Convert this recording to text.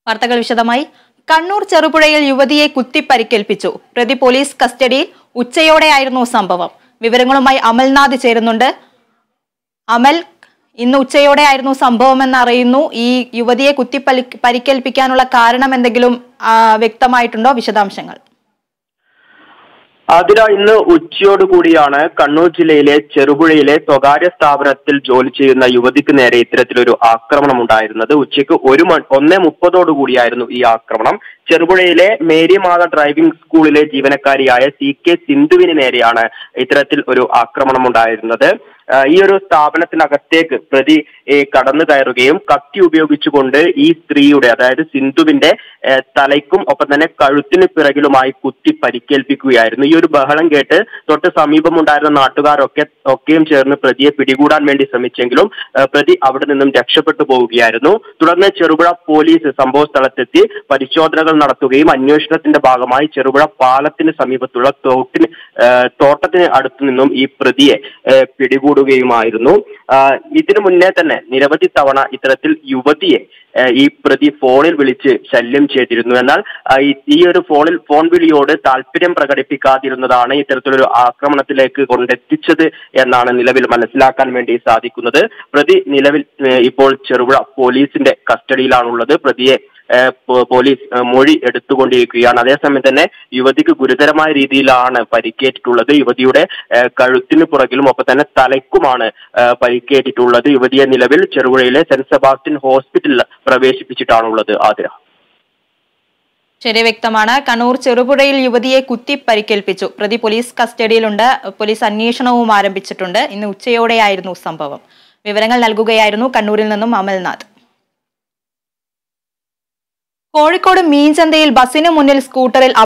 വാർത്തകൾ വിശദമായി. കണ്ണൂർ ചെറുപുഴയിൽ യുവതിയെ കുത്തി പരിക്കേൽപ്പിച്ചു. പ്രതി പോലീസ് കസ്റ്റഡിയിൽ. ഉച്ചയോടെയായിരുന്നു സംഭവം. വിവരങ്ങളുമായി അമൽനാഥ് ചേരുന്നുണ്ട്. അമൽ, ഇന്ന് ഉച്ചയോടെയായിരുന്നു സംഭവമെന്ന് അറിയുന്നു. ഈ യുവതിയെ കുത്തി പരിക്കേൽപ്പിക്കാനുള്ള കാരണം എന്തെങ്കിലും വ്യക്തമായിട്ടുണ്ടോ? വിശദാംശങ്ങൾ. ആതിര, ഇന്ന് ഉച്ചയോടുകൂടിയാണ് കണ്ണൂർ ജില്ലയിലെ ചെറുപുഴയിലെ സ്വകാര്യ സ്ഥാപനത്തിൽ ജോലി ചെയ്യുന്ന യുവതിക്ക് നേരെ ഇത്തരത്തിലൊരു ആക്രമണം ഉണ്ടായിരുന്നത്. ഉച്ചയ്ക്ക് 1:30 ഈ ആക്രമണം. ചെറുപുഴയിലെ മേരിമാത ഡ്രൈവിംഗ് സ്കൂളിലെ ജീവനക്കാരിയായ CK സിന്ധുവിന് നേരെയാണ് ഇത്തരത്തിൽ ഒരു ആക്രമണം ഉണ്ടായിരുന്നത്. ഈ ഒരു സ്ഥാപനത്തിനകത്തേക്ക് പ്രതി കടന്നു കയറുകയും കത്തി ഉപയോഗിച്ചുകൊണ്ട് ഈ സ്ത്രീയുടെ, അതായത് സിന്ധുവിന്റെ തലയ്ക്കും ഒപ്പം തന്നെ കഴുത്തിന് പിറകിലുമായി കുത്തി പരിക്കേൽപ്പിക്കുകയായിരുന്നു. ഈ ഒരു ബഹളം കേട്ട് തൊട്ട് സമീപമുണ്ടായിരുന്ന നാട്ടുകാരൊക്കെയും ചേർന്ന് പ്രതിയെ പിടികൂടാൻ വേണ്ടി ശ്രമിച്ചെങ്കിലും പ്രതി അവിടെ നിന്നും രക്ഷപ്പെട്ടു പോവുകയായിരുന്നു. തുടർന്ന് ചെറുപുഴ പോലീസ് സംഭവ സ്ഥലത്തെത്തി പരിശോധനകൾ നടത്തുകയും അന്വേഷണത്തിന്റെ ഭാഗമായി ചെറുപുഴ പാലത്തിന് സമീപത്തുള്ള തോട്ടത്തിന് അടുത്തു നിന്നും ഈ പ്രതിയെ പിടികൂടുകയുമായിരുന്നു. ഇതിനു മുന്നേ തന്നെ നിരവധി തവണ ഇത്തരത്തിൽ യുവതിയെ ഈ പ്രതി ഫോണിൽ വിളിച്ച് ശല്യം ചെയ്തിരുന്നു. എന്നാൽ ഈ ഒരു ഫോൺ വിളിയോട് താല്പര്യം പ്രകടിപ്പിക്കാതിരുന്നതാണ് ഇത്തരത്തിലൊരു ആക്രമണത്തിലേക്ക് കൊണ്ടെത്തിച്ചത് എന്നാണ് നിലവിൽ മനസ്സിലാക്കാൻ വേണ്ടി സാധിക്കുന്നത്. പ്രതി നിലവിൽ ഇപ്പോൾ ചെറുപുഴ പോലീസിന്റെ കസ്റ്റഡിയിലാണുള്ളത്. പ്രതിയെ പോലീസ് മൊഴി എടുത്തുകൊണ്ടിരിക്കുകയാണ്. അതേസമയം തന്നെ യുവതിക്ക് ഗുരുതരമായ രീതിയിലാണ് പരിക്കേറ്റിട്ടുള്ളത്. യുവതിയുടെ കഴുത്തിന് പുറകിലും ഒപ്പം തന്നെ തലയ്ക്കുമാണ് പരിക്കേറ്റിട്ടുള്ളത്. യുവതിയെ നിലവിൽ ചെറുപുഴയിലെ സെന്റ് സെബാസ്റ്റ്യൻ ഹോസ്പിറ്റലിൽ പ്രവേശിപ്പിച്ചിട്ടാണുള്ളത്. ആതിര, ശരി, വ്യക്തമാണ്. കണ്ണൂർ ചെറുപുഴയിൽ യുവതിയെ കുത്തി പരിക്കേൽപ്പിച്ചു. പ്രതി പോലീസ് കസ്റ്റഡിയിലുണ്ട്. പോലീസ് അന്വേഷണവും ആരംഭിച്ചിട്ടുണ്ട്. ഇന്ന് ഉച്ചയോടെയായിരുന്നു സംഭവം. വിവരങ്ങൾ നൽകുകയായിരുന്നു കണ്ണൂരിൽ നിന്നും അമൽനാഥ്. കോഴിക്കോട് മീൻചന്തയിൽ ബസിന് മുന്നിൽ സ്കൂട്ടറിൽ